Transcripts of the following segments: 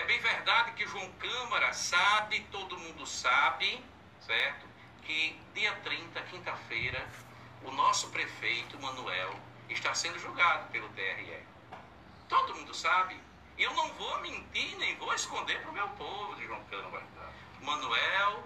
bem verdade que João Câmara sabe, todo mundo sabe, certo? Que dia 30, quinta-feira, o nosso prefeito, Manuel, está sendo julgado pelo TRE. Todo mundo sabe. E eu não vou mentir, nem vou esconder para o meu povo de João Câmara. Manuel,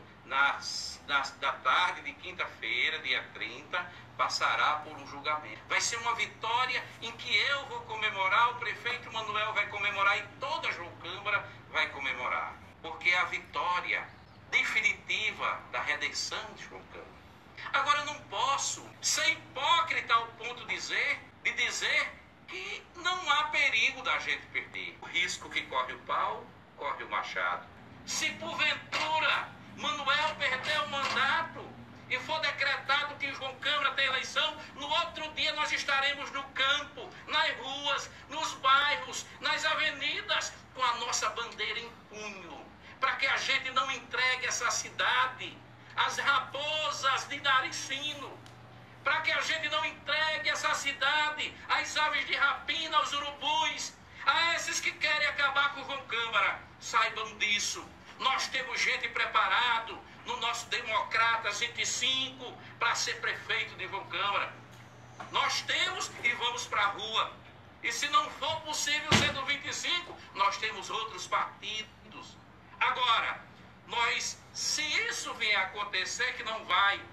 da tarde de quinta-feira, dia 30, passará por um julgamento. Vai ser uma vitória em que eu vou comemorar, o prefeito Manuel vai comemorar e toda João Câmara vai comemorar. Porque é a vitória definitiva da redenção de João Câmara. Agora eu não posso ser hipócrita ao ponto de dizer que não há perigo da gente perder. O risco que corre o pau, corre o machado. Se porventura Manuel perder o mandato e for decretado que João Câmara tem eleição, no outro dia nós estaremos no campo, nas ruas, nos bairros, nas avenidas, com a nossa bandeira em punho, para que a gente não entregue essa cidade às raposas de nariz fino, para que a gente não entregue essa cidade às aves de rapina, aos urubus, a esses que querem acabar com João Câmara. Saibam disso. Nós temos gente preparado no nosso Democratas 25 para ser prefeito de João Câmara. Nós temos e vamos para a rua. E se não for possível ser do 25, nós temos outros partidos. Agora, se isso vier a acontecer, que não vai,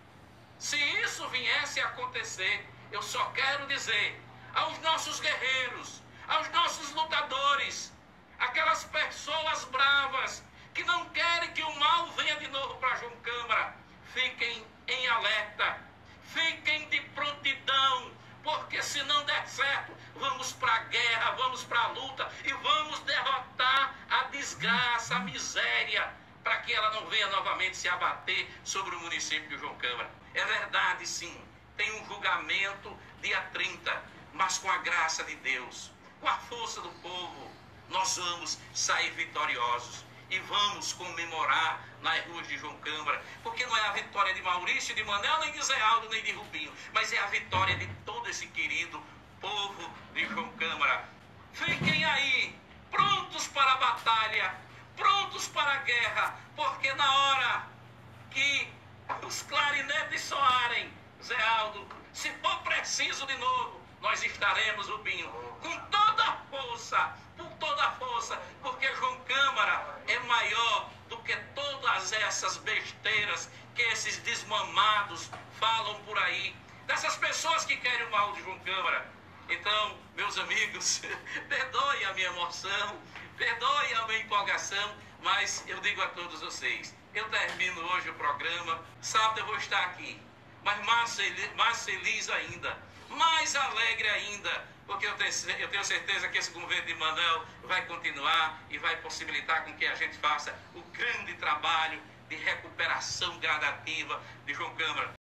se isso viesse a acontecer, eu só quero dizer aos nossos guerreiros, aos nossos lutadores, aquelas pessoas bravas que não querem que o mal venha de novo para João Câmara, fiquem em alerta, fiquem de prontidão, porque se não der certo, vamos para a guerra, vamos para a luta e vamos derrotar a desgraça, a miséria, para que ela não venha novamente se abater sobre o município de João Câmara. É verdade, sim, tem um julgamento dia 30, mas com a graça de Deus, com a força do povo, nós vamos sair vitoriosos e vamos comemorar nas ruas de João Câmara, porque não é a vitória de Maurício, de Manel, nem de Zé Aldo, nem de Rubinho, mas é a vitória de todo esse querido povo de João Câmara. Fiquem aí, prontos para a batalha, prontos para a guerra, porque na hora que os clarinetes soarem, Zé Aldo, se for preciso de novo, nós estaremos, Rubinho, com toda a força, por toda a força, porque João Câmara é maior do que todas essas besteiras que esses desmamados falam por aí, dessas pessoas que querem o mal de João Câmara. Então, meus amigos, perdoe a minha emoção, perdoe a minha empolgação, mas eu digo a todos vocês, eu termino hoje o programa, sábado eu vou estar aqui, mas mais feliz ainda, mais alegre ainda, porque eu tenho certeza que esse governo de Manuel vai continuar e vai possibilitar com que a gente faça o grande trabalho de recuperação gradativa de João Câmara.